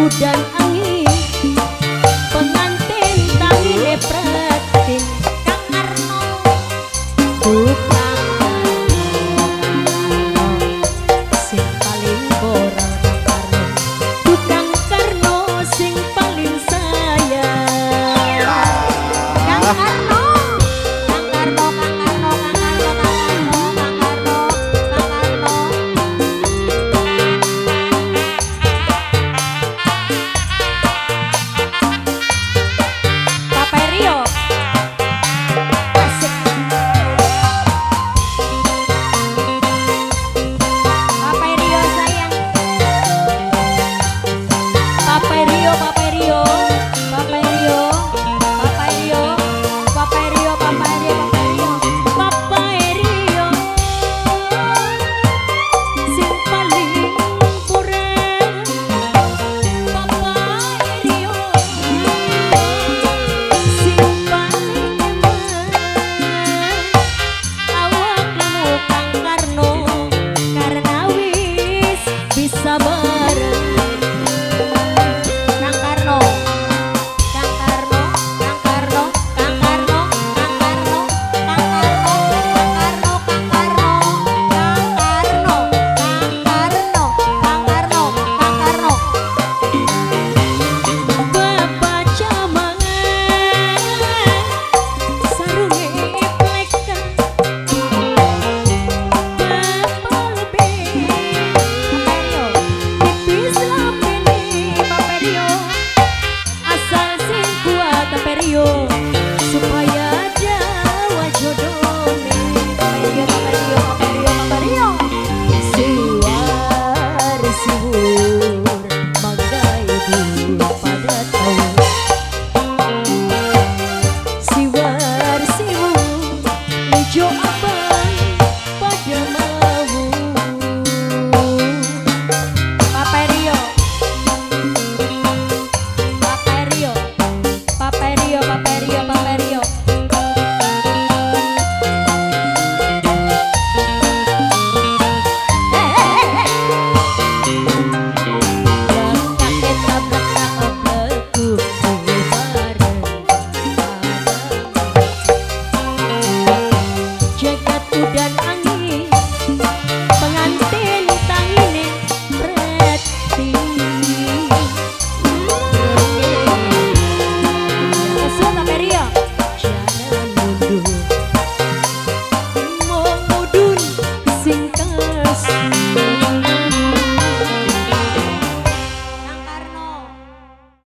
udan angin pengantin tangi lepretin Kang Arno tukang sing paling borang Kang Arno tukang Karno sing paling sayang Kang Arno Kang Arno Kang Arno Kang Arno Kang Arno Kang Arno Paperio asik Paperio sayang Paperio Paperio Paperio Paperio Paperio Paperio Paperio sing paling pureh Paperio sing paling awak lemu Kang Karno karena wis bisa bareng Kang Karno Kang Karno Kang Karno Kang Karno Kang Karno Kang Karno Kang Karno Kang Karno Kang Karno Kang Karno Kang Karno Kang Karno Bapak Camangan sarunge plekan Bapak lebih Paperio tipis lambene Paperio asal sing kuat Paperio supaya jawa jodone Paperio Paperio Paperio Paperio siwar siwur mangga ibu pada tahu siwar siwur lijo abang pada mau Paperio Paperio Paperio Paperio Paperio kakek tabrak obleku bareng jagat udan